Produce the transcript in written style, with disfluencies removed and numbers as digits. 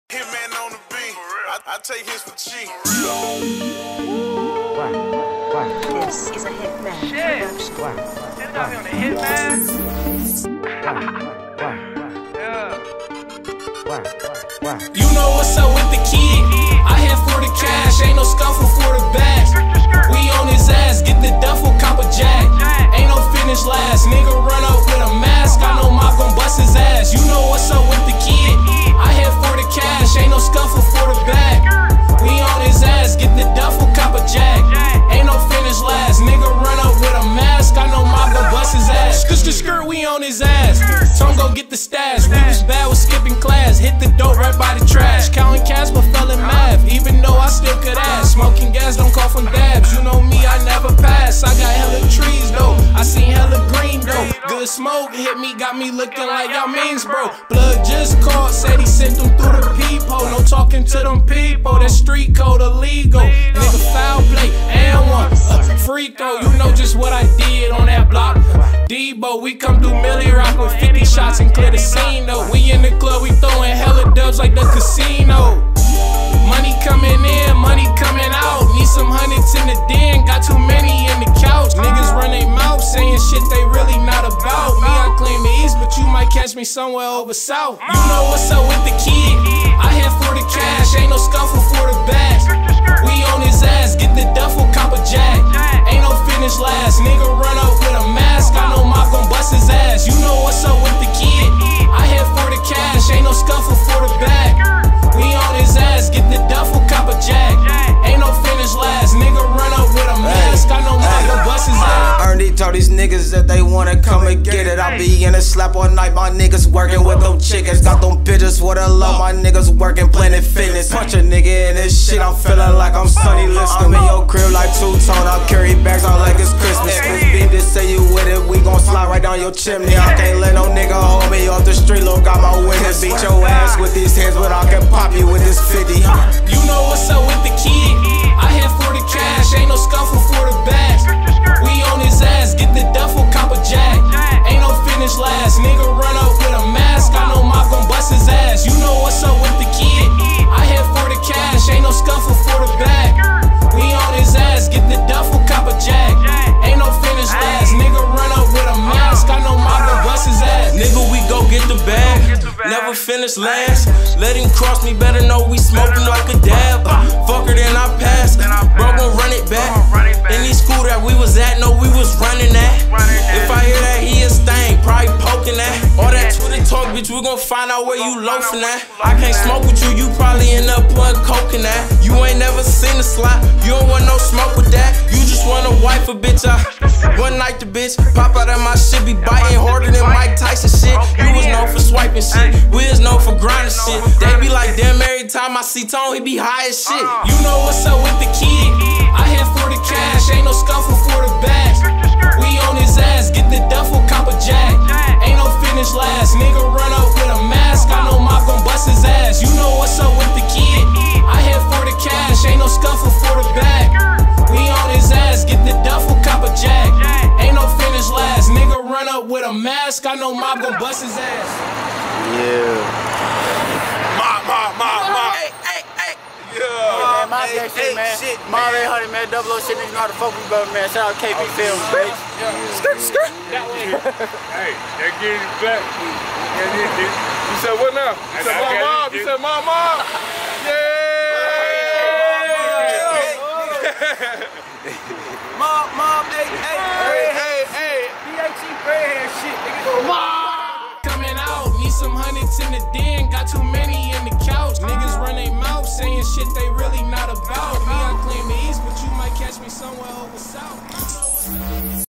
Hitman on the beat. I take his for cheap. This is a Hitman production. This got me on the Hitman. You know what's up with the kid? I had for the cash, ain't no scuffle for the bags. We on his ass, get the duffel, cop a jack. Ain't no finish last, nigga run up with a mask. I know Mop gon' bust his ass. You know what's up with the kid? I had for the cash, ain't no scuffle for the bag. We on his ass, get the duffel, cop a jack. Ain't no finish last, nigga run up with a mask. I know Mop gon' bust his ass. Skirt, we on his ass. Tom go get the stash. We was bad with skipping class. Hit the dope right by the trash. Counting cash but fell in math. Even though I still could ask. Smoking gas don't call from dabs. You know me, I never pass. I got hella trees though. I seen hella green though. Good smoke hit me, got me looking like y'all means, bro. Blood just called, said he sent them through the peephole. No talking to them people. That street code illegal. Nigga foul play and one. Free throw, you know just what I did on that block. Debo, we come through Millie Rock with 50 shots and clear the scene though. We in the club, we throwing hella dubs like the casino. Money coming in, money coming out. Need some hundreds in the den, got too many in the couch. Niggas run their mouth saying shit they really not about. Me, I claim the East, but you might catch me somewhere over South. You know what's up with the kid? I had for the cash, ain't no scuffle for the bags. We on his ass, get the duffel, cop a jack. Ain't no finish last, nigga run up with a mask. I know Mop gon' bust his ass. You know what's up with the kid? I had for the cash, ain't no scuffle for the bag. We on his ass, get the duffel, cop a jack. Ain't no finish last, nigga run up with a mask. I know Mop gon' bust his ass. Ernie told these niggas that they wanna come and get it. I be in a slap all night, my niggas working with them chickens. Got them bitches for the low, my niggas working Planet Fitness. Punch a nigga in this shit, I'm feeling like I'm Sonny Liston. I'm in your crib like two-tone, I carry bags out like it's Christmas. Beam to say you with it, we gon' slide right down your chimney. I can't let no nigga hold me off the street, look, got my witness. Beat your ass with these hands, but I can pop you with this 50. You know what's up with the kid? I had for the cash, ain't no scuffle for the bags. We on his ass, get the duffel, cop a jack. Ain't no finish last, nigga run up with a mask. I know Mop gon' bust his ass. You know what's up with the kid? I had for the cash, ain't no scuffle for the bag. We on his ass, get the duffel, cop a jack. Ain't no finish last, nigga run up with a mask. I know Mop gon' bust his ass. Nigga, we go get the bag, never finish last. Let him cross me, better know we smoking like a dab. Fucker, then I pass. Bro, gon' run it back. In these school that we was at, no, we was running that. If I hear that, he a stain, probably poking that. All that Twitter talk, bitch, we gon' find out where you loafing at. I can't smoke with you, you probably end up putting coke in that. You ain't never seen a slot, you don't want no smoke with that. You just wanna wife a bitch. One night the bitch pop out of my shit, be biting harder than Mike Tyson shit. You was known for swiping shit, we was known for grinding shit. They be like, damn, every time I see Tone, he be high as shit. You know what's up with the kid? I had for the cash, ain't no scuffle for the bags. We on his ass, get the duffel, cop a jack. Ain't no finish last, nigga run up with a mask. I know Mop gon' bust his ass. You know what's up with the kid? I had for the cash, ain't no scuffle for the bag. We on his ass, get the duffel, cop a jack. Ain't no finish last, nigga run up with a mask. I know Mop gon' bust his ass. Yeah. Man, my gang shit, man. Mom 800, man. 00 shit, niggas know how to fuck with brother, man. Shout out KP Films, bitch. Skirt. Hey, that getting back. You said what now? You said mom. You said mom. Yeah. Mom, hey. BHE gray hair shit, nigga. Coming out, need some hundreds in the den, got too many in the couch. Niggas run their mouth saying shit they really not about. Me, I claim the East, but you might catch me somewhere over South.